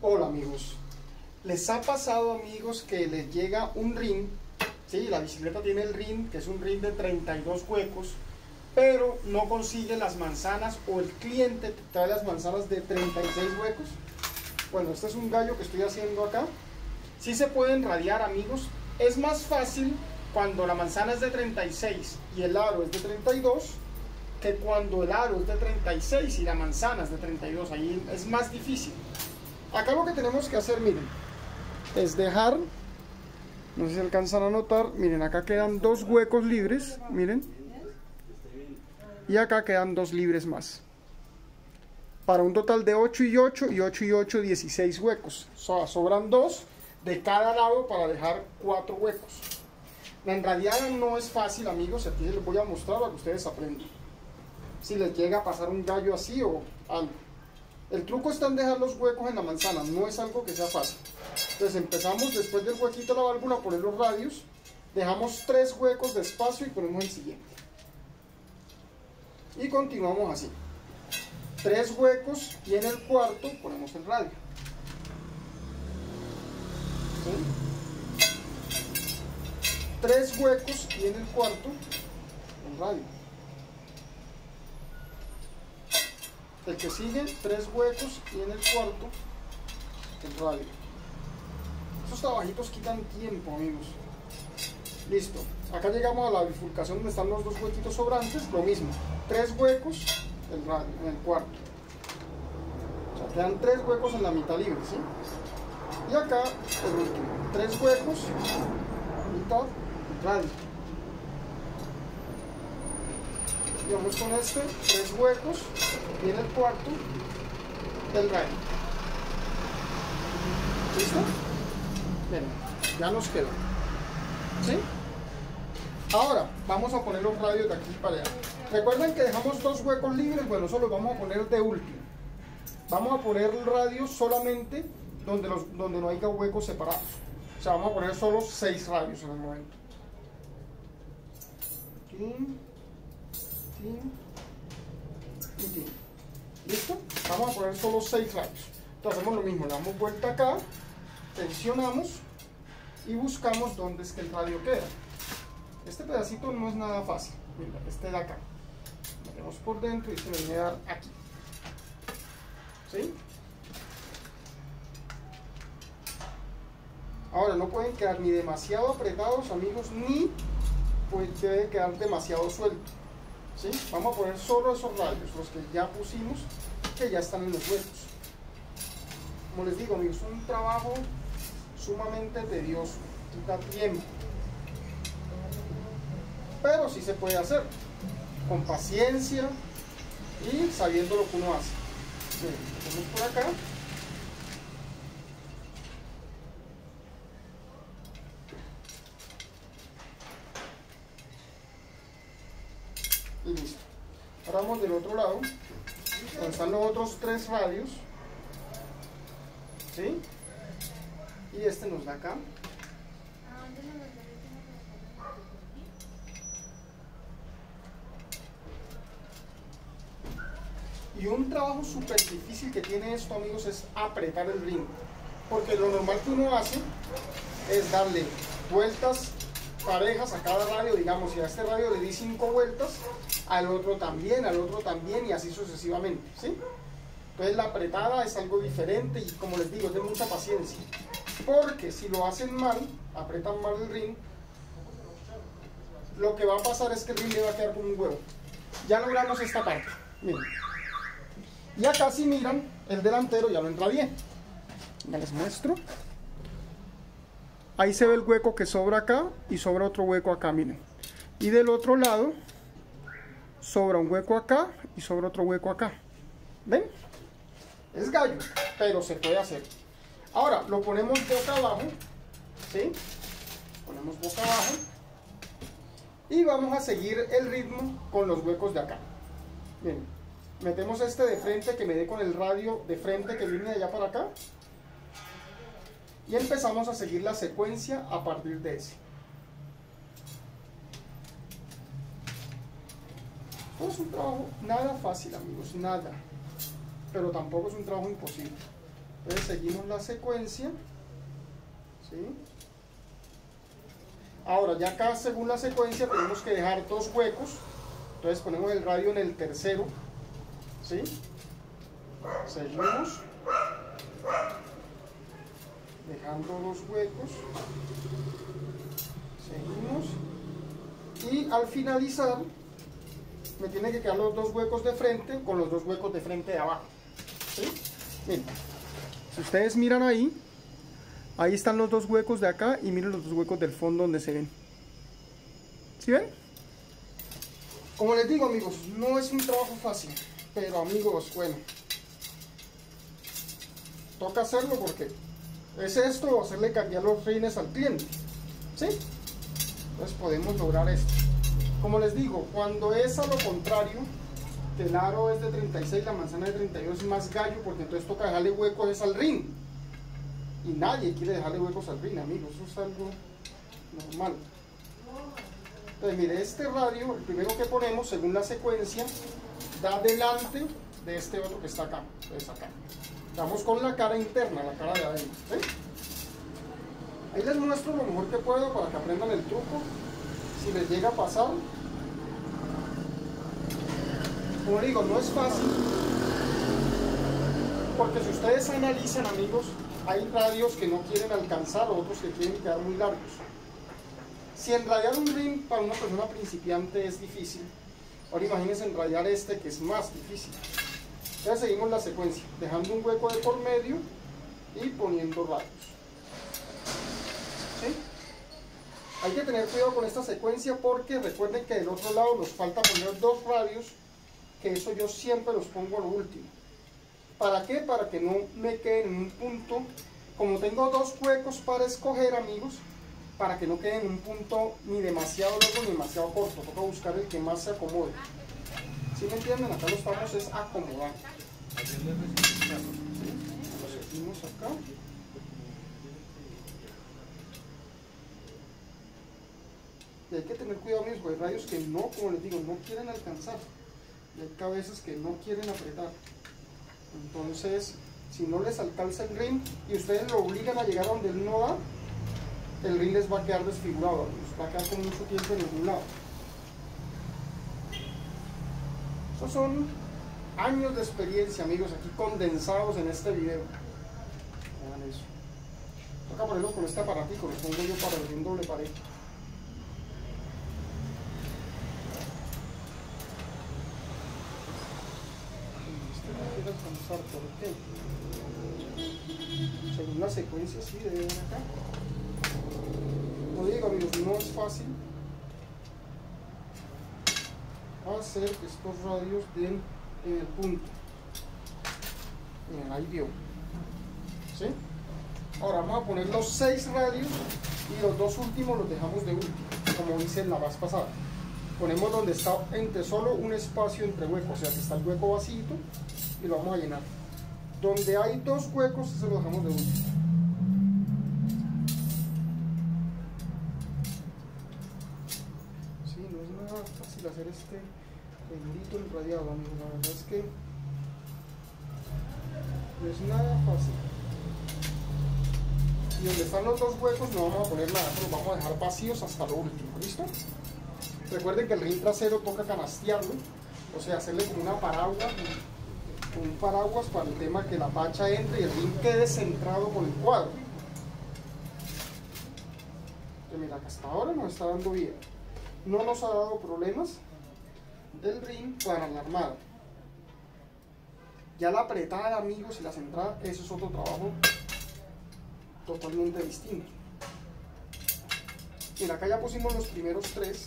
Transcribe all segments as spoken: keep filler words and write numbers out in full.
Hola amigos, ¿les ha pasado amigos que les llega un rin? Sí, la bicicleta tiene el rin, que es un rin de treinta y dos huecos, pero no consigue las manzanas, o el cliente te trae las manzanas de treinta y seis huecos. Bueno, este es un gallo que estoy haciendo acá. Sí se pueden radiar amigos, es más fácil cuando la manzana es de treinta y seis y el aro es de treinta y dos, que cuando el aro es de treinta y seis y la manzana es de treinta y dos, ahí es más difícil. Acá lo que tenemos que hacer, miren, es dejar, no sé si alcanzan a notar, miren, acá quedan dos huecos libres, miren, y acá quedan dos libres más, para un total de ocho y ocho, y ocho y ocho, dieciséis huecos. O sea, sobran dos de cada lado para dejar cuatro huecos. La enradiada no es fácil amigos, aquí les voy a mostrar para que ustedes aprendan, si les llega a pasar un gallo así o algo. El truco está en dejar los huecos en la manzana, no es algo que sea fácil. Entonces empezamos después del huequito de la válvula a poner los radios, dejamos tres huecos de espacio y ponemos el siguiente. Y continuamos así. Tres huecos y en el cuarto ponemos el radio. ¿Sí? Tres huecos y en el cuarto el radio. El que sigue, tres huecos y en el cuarto el radio. Esos trabajitos quitan tiempo amigos. Listo, acá llegamos a la bifurcación donde están los dos huequitos sobrantes, lo mismo, tres huecos el radio, en el cuarto. O sea, quedan tres huecos en la mitad libre, ¿sí? Y acá el último, tres huecos, mitad, el radio. Y vamos con este, tres huecos y en el cuarto el radio. ¿Listo? Bien, ya nos quedó. ¿Sí? Ahora vamos a poner los radios de aquí para allá. Recuerden que dejamos dos huecos libres, bueno, eso los vamos a poner de último. Vamos a poner el radio solamente donde, los, donde no haya huecos separados. O sea, vamos a poner solo seis radios en el momento. Aquí. Y tin. ¿Listo? Vamos a poner solo seis radios. Entonces hacemos lo mismo, le damos vuelta acá, tensionamos y buscamos dónde es que el radio queda. Este pedacito no es nada fácil. Mira, este de acá. Lo metemos por dentro y se le viene a dar aquí. ¿Sí? Ahora no pueden quedar ni demasiado apretados amigos, ni pues debe quedar demasiado suelto. ¿Sí? Vamos a poner solo esos radios, los que ya pusimos, que ya están en los huecos. Como les digo amigos, es un trabajo sumamente tedioso, quita tiempo, pero sí se puede hacer con paciencia y sabiendo lo que uno hace. Bien, ponemos por acá. Y listo. Ahora vamos del otro lado, donde están los otros tres radios. ¿Sí? Y este nos da acá. Y un trabajo súper difícil que tiene esto amigos es apretar el rin, porque lo normal que uno hace es darle vueltas parejas a cada radio. Digamos, si a este radio le di cinco vueltas, al otro también, al otro también, y así sucesivamente, ¿sí? Entonces la apretada es algo diferente y, como les digo, es de mucha paciencia, porque si lo hacen mal, apretan mal el rin, lo que va a pasar es que el rin le va a quedar como un huevo. Ya logramos esta parte, miren. Y acá si miran, el delantero ya lo enradié. Ya les muestro. Ahí se ve el hueco que sobra acá y sobra otro hueco acá, miren. Y del otro lado sobra un hueco acá y sobra otro hueco acá. ¿Ven? Es gallo, pero se puede hacer. Ahora lo ponemos boca abajo, ¿sí? Ponemos boca abajo y vamos a seguir el ritmo con los huecos de acá. Bien, metemos este de frente que me dé con el radio de frente que viene de allá para acá. Y empezamos a seguir la secuencia a partir de ese. No es un trabajo nada fácil amigos, nada. Pero tampoco es un trabajo imposible. Entonces seguimos la secuencia, ¿sí? Ahora ya acá según la secuencia tenemos que dejar dos huecos, entonces ponemos el radio en el tercero, ¿sí? Seguimos dejando dos huecos, seguimos, y al finalizar me tienen que quedar los dos huecos de frente con los dos huecos de frente de abajo, ¿sí? Miren, si ustedes miran ahí, ahí están los dos huecos de acá y miren los dos huecos del fondo donde se ven. ¿Sí ven? Como les digo, amigos, no es un trabajo fácil, pero amigos, bueno, toca hacerlo porque es esto o hacerle cambiar los rines al cliente, ¿sí? Entonces podemos lograr esto. Como les digo, cuando es a lo contrario, que el aro es de treinta y seis, la manzana de treinta y dos, es más gallo, porque entonces toca dejarle huecos es al rin. Y nadie quiere dejarle huecos al rin, amigos, eso es algo normal. Entonces mire, este radio, el primero que ponemos, según la secuencia, da delante de este otro que está acá. Entonces acá. Vamos con la cara interna, la cara de adentro, ¿sí? Ahí les muestro lo mejor que puedo para que aprendan el truco. Si les llega a pasar, como digo, no es fácil, porque si ustedes analizan, amigos, hay radios que no quieren alcanzar, otros que quieren quedar muy largos. Si enrayar un ring para una persona principiante es difícil, ahora imagínense enrayar este, que es más difícil. Ya seguimos la secuencia, dejando un hueco de por medio y poniendo radios, ¿sí? Hay que tener cuidado con esta secuencia porque recuerden que del otro lado nos falta poner dos radios, que eso yo siempre los pongo a lo último. ¿Para qué? Para que no me queden en un punto, como tengo dos huecos para escoger, amigos, para que no queden en un punto ni demasiado largo ni demasiado corto. Toca buscar el que más se acomode. ¿Sí me entienden? Acá lo estamos es acomodando. ¿Sí? Lo seguimos acá. Y hay que tener cuidado, amigos, porque hay radios que no, como les digo, no quieren alcanzar. Y hay cabezas que no quieren apretar. Entonces, si no les alcanza el ring y ustedes lo obligan a llegar a donde él no da, el ring les va a quedar desfigurado, les va a quedar con mucho tiempo en ningún lado. Estos son años de experiencia, amigos, aquí condensados en este video. Vean eso. Toca ponerlos con este aparatico, lo pongo yo para abrir un doble pared. Alcanzar, ¿por qué? Según la secuencia, sí, debe ver acá. Como digo, amigos, no es fácil hacer que estos radios den en el punto. Miren, ahí vio, ¿sí? Ahora vamos a poner los seis radios y los dos últimos los dejamos de último, como hice en la vez pasada. Ponemos donde está entre solo un espacio entre huecos, o sea que está el hueco vacío, y lo vamos a llenar. Donde hay dos huecos, se lo dejamos de último. Sí, no es nada fácil hacer este bendito enrayado, amigos. La verdad es que no es nada fácil. Y donde están los dos huecos no vamos a poner nada, los vamos a dejar vacíos hasta lo último, ¿listo? Recuerden que el ring trasero toca canastearlo, o sea, hacerle como una paraguas, un paraguas para el tema que la pacha entre y el ring quede centrado con el cuadro. Que mira, que hasta ahora nos está dando bien. No nos ha dado problemas del ring para la armada. Ya la apretada, amigos, y la centrada, eso es otro trabajo totalmente distinto. Mira, acá ya pusimos los primeros tres.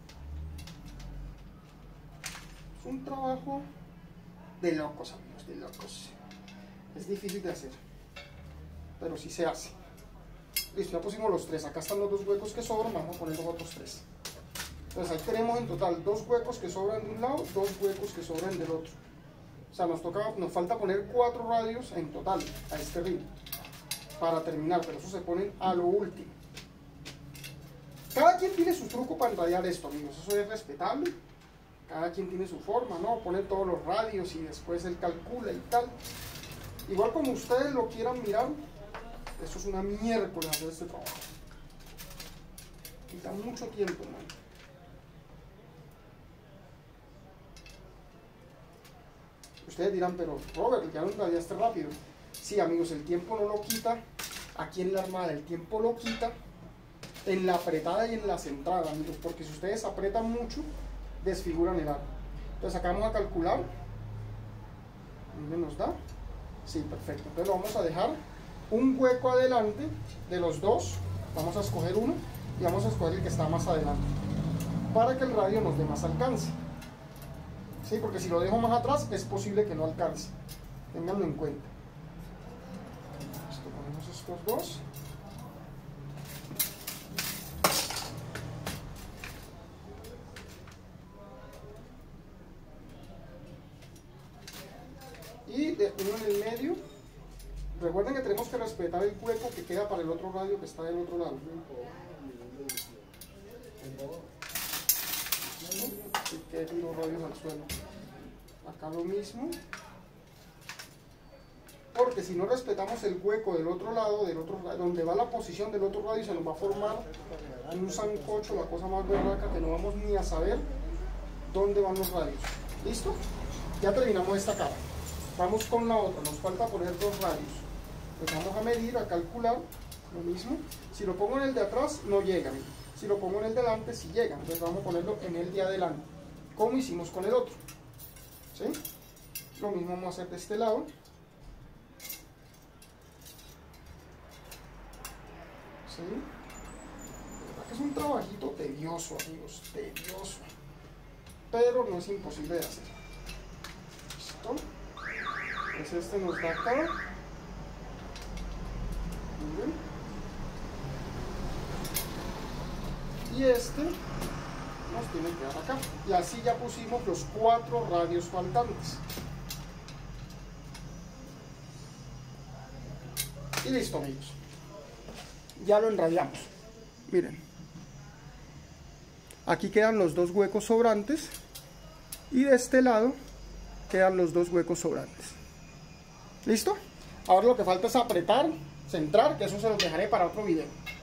Es un trabajo de locos, amigos, de locos. Es difícil de hacer, pero sí se hace. Listo, ya pusimos los tres. Acá están los dos huecos que sobran, vamos a poner los otros tres. Entonces ahí tenemos en total dos huecos que sobran de un lado, dos huecos que sobran del otro. O sea, nos, toca, nos falta poner cuatro radios en total a este ring para terminar, pero eso se ponen a lo último. Cada quien tiene su truco para enrayar esto, amigos, eso es respetable. Cada quien tiene su forma, ¿no? Poner todos los radios y después él calcula y tal. Igual como ustedes lo quieran mirar, eso es una miércoles hacer este trabajo. Quita mucho tiempo, man. Ustedes dirán, pero Robert, ya no enradiaste rápido. Sí, amigos, el tiempo no lo quita aquí en la armada, el tiempo lo quita en la apretada y en la centrada, amigos, porque si ustedes apretan mucho, desfiguran el arma. Entonces acá vamos a calcular. ¿Dónde nos da? Sí, perfecto. Entonces lo vamos a dejar un hueco adelante de los dos. Vamos a escoger uno y vamos a escoger el que está más adelante para que el radio nos dé más alcance. Sí, porque si lo dejo más atrás es posible que no alcance. Ténganlo en cuenta. Esto, ponemos estos dos. Y de uno en el medio. Recuerden que tenemos que respetar el hueco que queda para el otro radio que está del otro lado. Así que tiro radios al suelo. Acá lo mismo. Porque si no respetamos el hueco del otro lado, del otro, donde va la posición del otro radio, se nos va a formar un sancocho, la cosa más berraca, que no vamos ni a saber dónde van los radios. ¿Listo? Ya terminamos esta cara. Vamos con la otra, nos falta poner dos radios. Pues vamos a medir, a calcular, lo mismo. Si lo pongo en el de atrás, no llegan. Si lo pongo en el de adelante, sí llegan. Entonces vamos a ponerlo en el de adelante, como hicimos con el otro. ¿Sí? Lo mismo vamos a hacer de este lado. ¿Sí? La verdad que es un trabajito tedioso, amigos, tedioso. Pero no es imposible de hacer. ¿Listo? Pues este nos da acá. Miren. Y este nos tiene que dar acá. Y así ya pusimos los cuatro radios faltantes. Y listo, amigos. Ya lo enradiamos. Miren. Aquí quedan los dos huecos sobrantes. Y de este lado quedan los dos huecos sobrantes. ¿Listo? Ahora lo que falta es apretar, centrar, que eso se los dejaré para otro video.